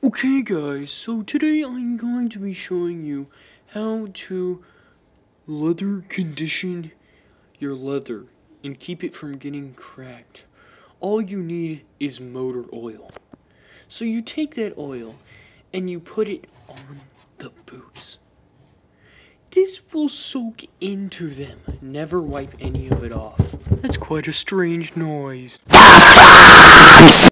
Okay guys, so today I'm going to be showing you how to leather condition your leather and keep it from getting cracked. All you need is motor oil. So you take that oil and you put it on the boots. This will soak into them. Never wipe any of it off. That's quite a strange noise.